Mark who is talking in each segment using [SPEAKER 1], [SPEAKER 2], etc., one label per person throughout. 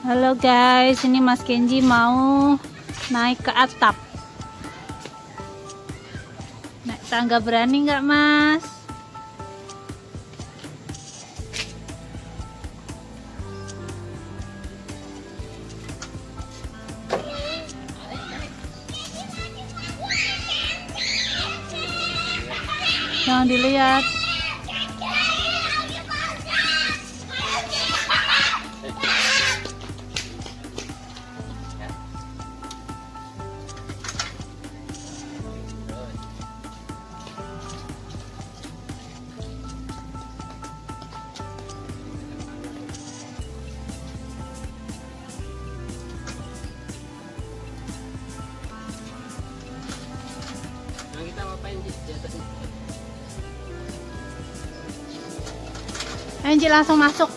[SPEAKER 1] Halo guys, ini Mas Kenji mau naik ke atap. Naik tangga berani nggak Mas? Jangan dilihat.
[SPEAKER 2] Kita ngapain di atas ini?
[SPEAKER 1] Anji langsung masuk.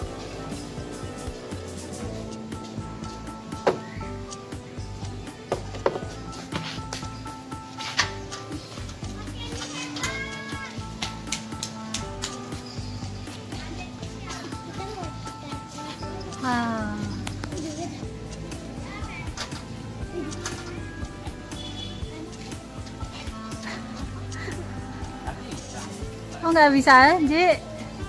[SPEAKER 1] Oh nggak bisa Ji.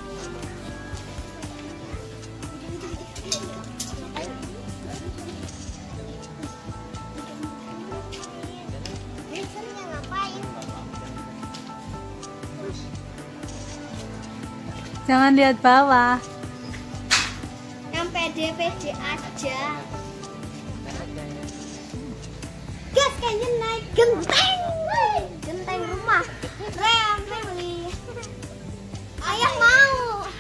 [SPEAKER 1] Jangan lihat bawah.
[SPEAKER 3] Yang pede-pede aja. Gas kayaknya naik genteng. Genteng rumah. Family. Ayah mau.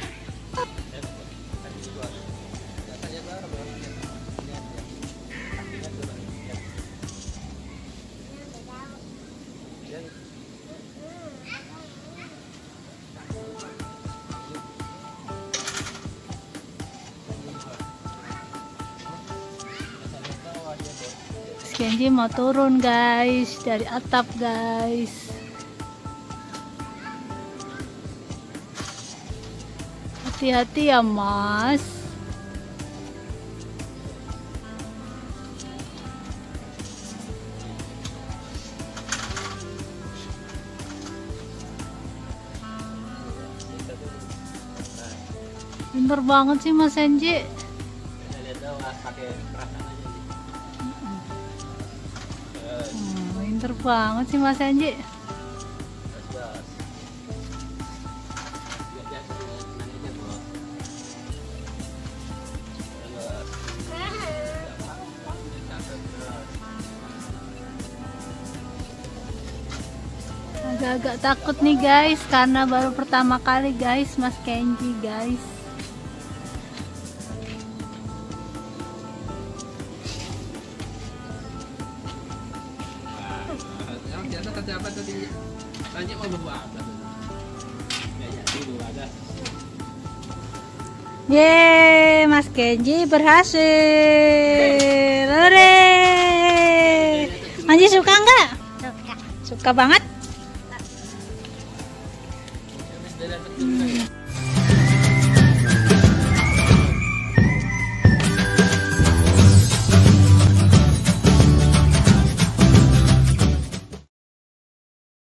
[SPEAKER 1] Kenji mau turun guys dari atap guys. Hati-hati ya Mas. Pinter banget sih Mas Kenji. Pinter banget sih Mas Kenji. Agak-agak takut nih guys karena baru pertama kali guys Mas Kenji guys.
[SPEAKER 2] Apa tadi? Tanya mau bawa apa tuh? Ya dulu ada.
[SPEAKER 1] Yeay, Mas Kenji berhasil. Hore. Manji suka nggak?
[SPEAKER 3] Suka.
[SPEAKER 1] Suka banget.